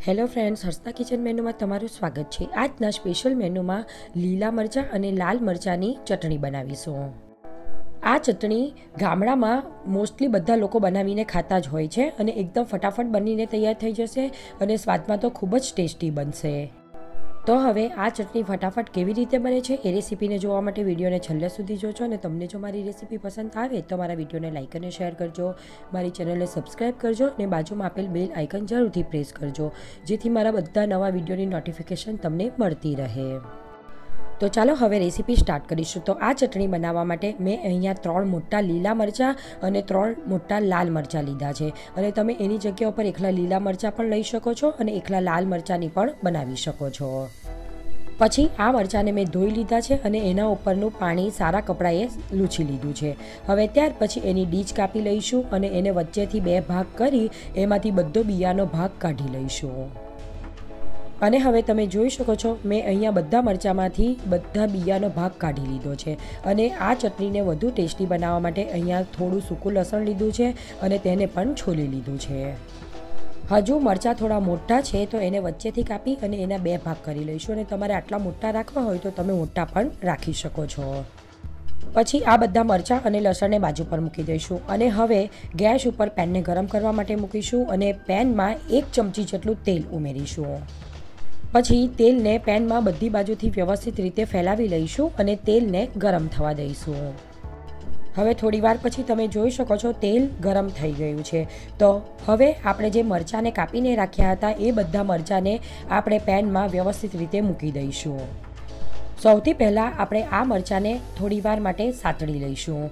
Hello friends, હર્ષના kitchen મેનુમાં તમારું સ્વાગત છે। આજના સ્પેશિયલ મેનુમાં લીલા મરચાં અને લાલ મરચાંની ચટણી બનાવીશું। આ ચટણી ગામડામાં મોસ્ટલી બધા લોકો બનાવીને ખાતા જ હોય છે અને એકદમ ફટાફટ બનીને તૈયાર થઈ જશે અને સ્વાદમાં તો ખૂબ જ ટેસ્ટી બનશે। તો હવે આ ચટણી ફટાફટ કેવી રીતે બને છે એ રેસીપીને જોવા માટે વિડીયોને છેલ્લે સુધી જોજો અને તમને જો મારી રેસીપી પસંદ આવે તો મારા વિડીયોને લાઇક અને શેર કરજો, મારી ચેનલને સબસ્ક્રાઈબ કરજો અને બાજુમાં આપેલ બેલ આઇકન જરૂરથી પ્રેસ કરજો જેથી મારા બધા નવા વિડીયોની નોટિફિકેશન તમને મળતી રહે। તો ચાલો હવે રેસીપી સ્ટાર્ટ કરીશું। તો આ ચટણી બનાવવા માટે મેં અહીંયા 3 મોટા લીલા મરચાં અને 3 મોટા લાલ મરચાં લીધા છે અને તમે એની જગ્યા ઉપર એકલા લીલા મરચાં પણ લઈ શકો છો અને એકલા લાલ મરચાંની પણ બનાવી શકો છો। પછી આ મરચાંને મેં ધોઈ લીધા છે અને એના ઉપરનું પાણી સારા કપડાએ લૂછી લીધું છે। હવે ત્યાર પછી એની ડીચ કાપી લઈશું અને એને વચ્ચેથી 2 ભાગ કરી એમાંથી બધો બિયાનો ભાગ કાઢી લઈશું। અને હવે તમે જોઈ શકો છો મેં અહીંયા બધા મરચાંમાંથી બધા બિયાનો ભાગ કાઢી લીધો છે અને આ ચટણીને વધુ ટેસ્ટી બનાવવા માટે અહીંયા થોડું સૂકું લસણ લીધું છે અને તેને પણ છોલી લીધું છે। હજુ મરચાં થોડા મોટા છે તો એને વચ્ચેથી કાપી અને એના 2 ભાગ કરી લઈશું અને તમારે આટલા મોટા રાખવા હોય તો તમે મોટા પણ રાખી શકો છો। પછી આ બધા મરચાં અને લસણને બાજુ પર મૂકી દઈશું અને હવે ગેસ ઉપર પેનને ગરમ કરવા માટે મૂકીશું અને પેનમાં 1 ચમચી જેટલું તેલ ઉમેરીશું। પછી તેલને પેનમાં બધી બાજુથી વ્યવસ્થિત રીતે ફેલાવી લઈશું અને તેલને ગરમ થવા દઈશું। હવે થોડીવાર પછી તમે જોઈ શકો છો તેલ ગરમ થઈ ગયું છે। તો હવે આપણે જે મરચાંને કાપીને રાખ્યા હતા એ બધા મરચાંને આપણે પેનમાં વ્યવસ્થિત રીતે મૂકી દઈશું। સૌથી પહેલાં આપણે આ મરચાંને થોડીવાર માટે સાતળી લઈશું।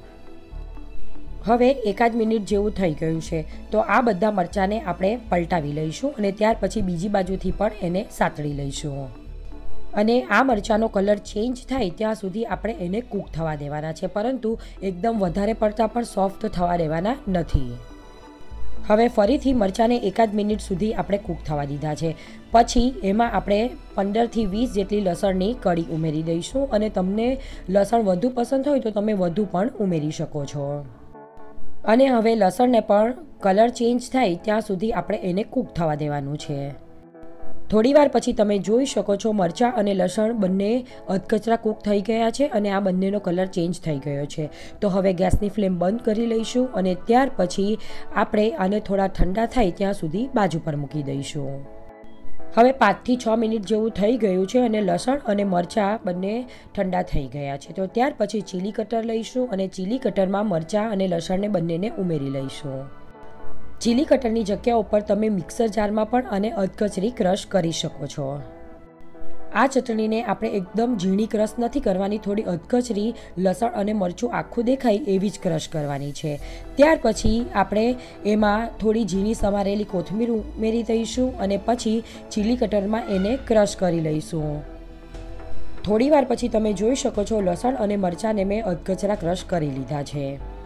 હવે 1 મિનિટ જેવું થઈ ગયું છે તો આ બધા મરચાંને આપણે પલટાવી લઈશું અને ત્યાર પછી બીજી બાજુથી પણ એને સાતળી લઈશું અને આ મરચાંનો કલર ચેન્જ થાય ત્યાં સુધી આપણે એને કૂક થવા દેવાના છે, પરંતુ એકદમ વધારે પડતા પણ સોફ્ટ થવા દેવાના નથી। હવે ફરીથી મરચાંને 1 મિનિટ સુધી આપણે કૂક થવા દીધા છે। પછી એમાં આપણે 15 થી 20 જેટલી લસણની કળી ઉમેરી દઈશું અને તમને લસણ વધુ પસંદ હોય તો તમે વધુ પણ ઉમેરી શકો છો। અને હવે લસણને પણ કલર ચેન્જ થાય ત્યાં સુધી આપણે એને કૂક થવા દેવાનું છે। થોડીવાર પછી તમે જોઈ શકો છો મરચાં અને લસણ બંને અધકચરા કૂક થઈ ગયા છે અને આ બંનેનો કલર ચેન્જ થઈ ગયો છે। તો હવે ગેસની ફ્લેમ બંધ કરી લઈશું અને ત્યાર પછી આપણે આને થોડા ઠંડા થાય ત્યાં સુધી બાજુ પર મૂકી દઈશું। હવે 5 થી 6 મિનિટ જેવું થઈ ગયું છે અને લસણ અને મરચાં બંને ઠંડા થઈ ગયા છે। તો ત્યાર પછી ચીલી કટર લઈશું અને ચીલી કટરમાં મરચાં અને લસણને બંનેને ઉમેરી લઈશું। ચીલી કટરની જગ્યા ઉપર તમે મિક્સર જારમાં પણ આને અધકચરી ક્રશ કરી શકો છો। આ ચટણીને આપણે એકદમ ઝીણી ક્રશ નથી કરવાની, થોડી અધકચરી લસણ અને મરચું આખું દેખાય એવી જ ક્રશ કરવાની છે। ત્યાર પછી આપણે એમાં થોડી ઝીણી સમારેલી કોથમીર ઉમેરી દઈશું અને પછી ચીલી કટરમાં એને ક્રશ કરી લઈશું। થોડીવાર પછી તમે જોઈ શકો છો લસણ અને મરચાંને મેં અધકચરા ક્રશ કરી લીધા છે।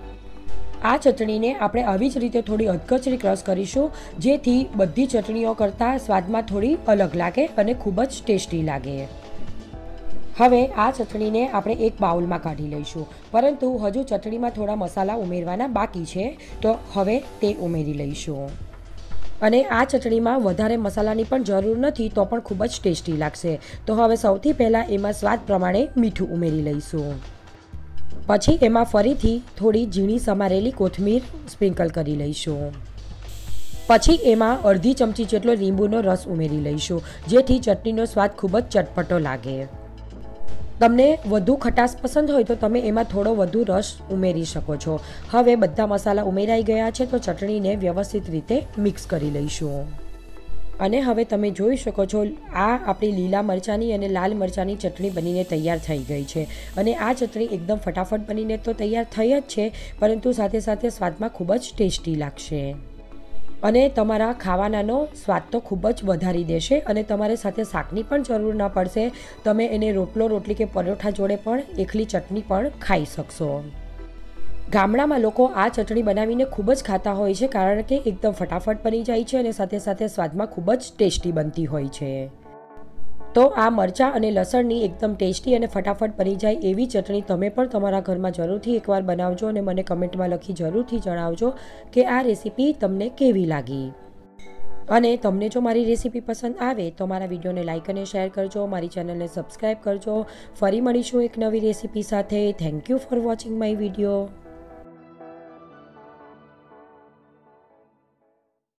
આ ચટણીને આપણે આવી જ રીતે થોડી અધકચરી ક્રશ કરીશું જેથી બધી ચટણીઓ કરતાં સ્વાદમાં થોડી અલગ લાગે અને ખૂબ જ ટેસ્ટી લાગે। હવે આ ચટણીને આપણે એક બાઉલમાં કાઢી લઈશું, પરંતુ હજુ ચટણીમાં થોડા મસાલા ઉમેરવાના બાકી છે તો હવે તે ઉમેરી લઈશું અને આ ચટણીમાં વધારે મસાલાની પણ જરૂર નથી તો પણ ખૂબ જ ટેસ્ટી લાગશે। તો હવે સૌથી પહેલાં એમાં સ્વાદ પ્રમાણે મીઠું ઉમેરી લઈશું। પછી એમાં ફરીથી થોડી ઝીણી સમારેલી કોથમીર સ્પ્રિંકલ કરી લઈશું। પછી એમાં અડધી ચમચી જેટલો લીંબુનો રસ ઉમેરી લઈશું જેથી ચટણીનો સ્વાદ ખૂબ જ ચટપટો લાગે। તમને વધુ ખટાશ પસંદ હોય તો તમે એમાં થોડો વધુ રસ ઉમેરી શકો છો। હવે બધા મસાલા ઉમેરાઈ ગયા છે તો ચટણીને વ્યવસ્થિત રીતે મિક્સ કરી લઈશું અને હવે તમે જોઈ શકો છો આ આપણી લીલા મરચાંની અને લાલ મરચાંની ચટણી બનીને તૈયાર થઈ ગઈ છે અને આ ચટણી એકદમ ફટાફટ બનીને તો તૈયાર થઈ જ છે, પરંતુ સાથે સાથે સ્વાદમાં ખૂબ જ ટેસ્ટી લાગશે અને તમારા ખાવાનાનો સ્વાદ તો ખૂબ જ વધારી દેશે અને તમારે સાથે શાકની પણ જરૂર ન પડશે। તમે એને રોટલી કે પરોઠા જોડે પણ એકલી ચટણી પણ ખાઈ શકશો। ગામડામાં લોકો આ ચટણી બનાવીને ખૂબ જ ખાતા હોય છે કારણ કે એકદમ ફટાફટ બની જાય છે અને સાથે સાથે સ્વાદમાં ખૂબ જ ટેસ્ટી બનતી હોય છે। તો આ મરચાં અને લસણની એકદમ ટેસ્ટી અને ફટાફટ બની જાય એવી ચટણી તમે પણ તમારા ઘરમાં જરૂરથી એકવાર બનાવજો અને મને કમેન્ટમાં લખી જરૂરથી જણાવજો કે આ રેસીપી તમને કેવી લાગી। અને તમને જો મારી રેસીપી પસંદ આવે તો મારા વિડીયોને લાઇક અને શેર કરજો, મારી ચેનલને સબસ્ક્રાઈબ કરજો. ફરી મળીશું એક નવી રેસીપી સાથે. Thank you for watching my video.